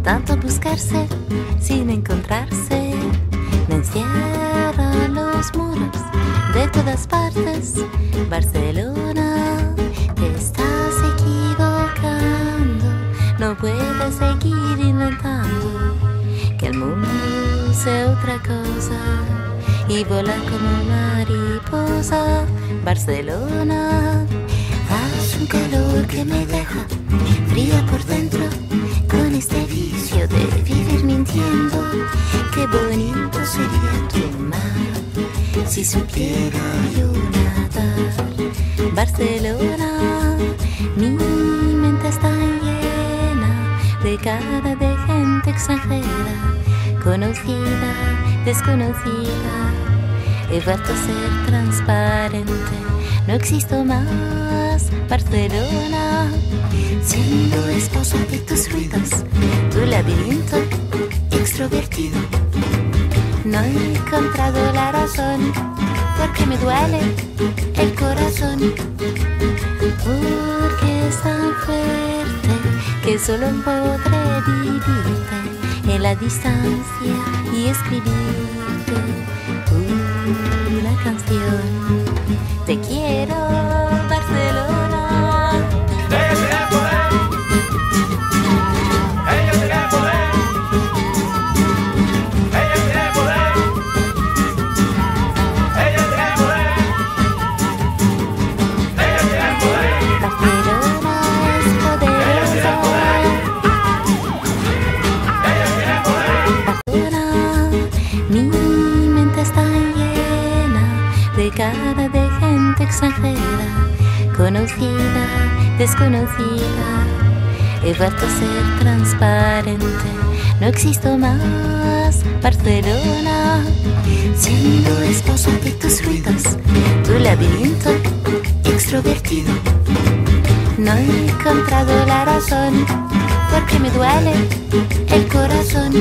tanto buscarse sin encontrarse. Me encierran los muros de todas partes. Barcelona, te estás equivocando. No puedes seguir inventando que el mundo sea otra cosa y volar como mariposa. Barcelona, hace un calor que me deja fría por dentro, con este vicio de vivir mintiendo. Qué bonito sería tu mar si supiera yo nadar. Barcelona, mi mente está llena de cara de gente extranjera, conocida, desconocida. He vuelto a ser transparente, no existo más. Barcelona, siendo esposa de tus ruidos, tu laberinto extrovertido. No he encontrado la razón, porque me duele el corazón, porque es tan fuerte que solo podré vivirte en la distancia y escribirte una canción. Te quiero, Barcelona. Ella tiene poder. Ella tiene poder. Ella tiene poder. Ella tiene poder. Ella tiene poder. Barcelona es poderosa. Ella tiene poder. Barcelona, mi mente está llena de cara de gente extranjera, conocida, desconocida. He vuelto a ser transparente, no existo más. Barcelona, siendo esposa de tus ruidos, tu laberinto extrovertido. No he encontrado la razón, porque me duele el corazón,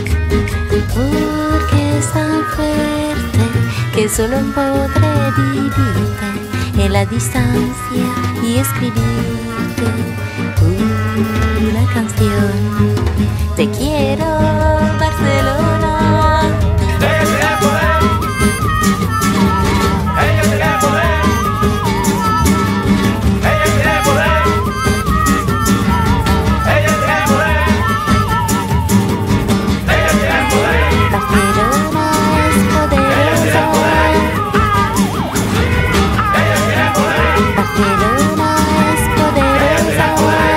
porque es tan fuerte que solo podré vivirte en la distancia y escribirte una canción. Te quiero, Barcelona. Ella tiene poder. Ella tiene poder. Ella tiene poder. Ella tiene poder. Ella tiene poder. Barcelona es poderosa. Ella tiene poder. Barcelona es poderosa.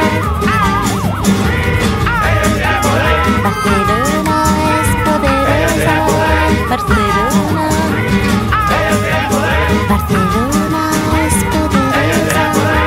Ella tiene poder. Barcelona es poderosa. Barcelona, Ella tiene poder. Barcelona es poderosa.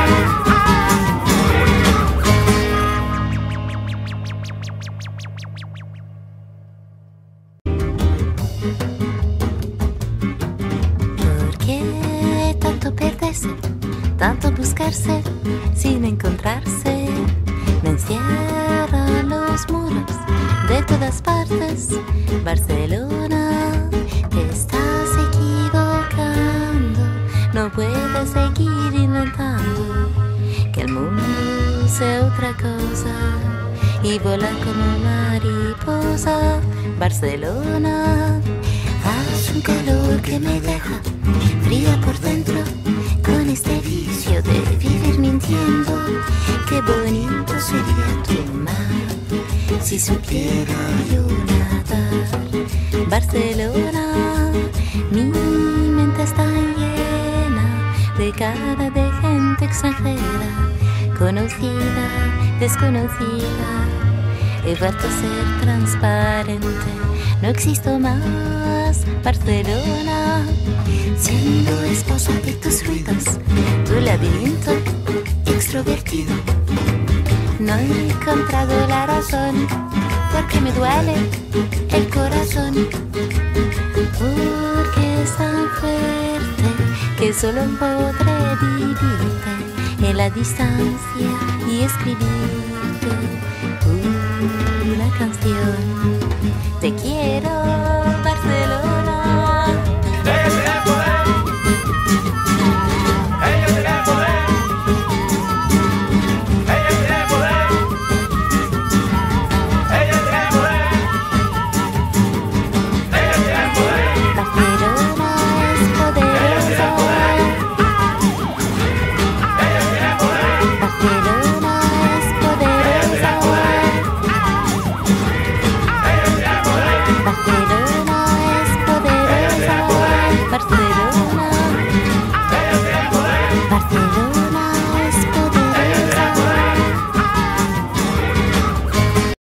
¿Por qué tanto perderse, tanto buscarse sin encontrarse? Me encierran los muros de todas partes. Barcelona, te estás equivocando. No puedes seguir inventando que el mundo sea otra cosa y volar como mariposa. Barcelona, hace un calor que me deja fría por dentro, con este vicio de vivir mintiendo. Qué bonito sería tu mar si supiera yo nadar. Barcelona, mi mente está llena de cara de gente extranjera, conocida, desconocida. He vuelto a ser transparente, no existo más. Barcelona, siendo esposa de tus ruidos, tu laberinto extrovertido. No he encontrado la razón, porque me duele el corazón, porque es tan fuerte que solo podré vivirte en la distancia y escribirte una canción. Te quiero,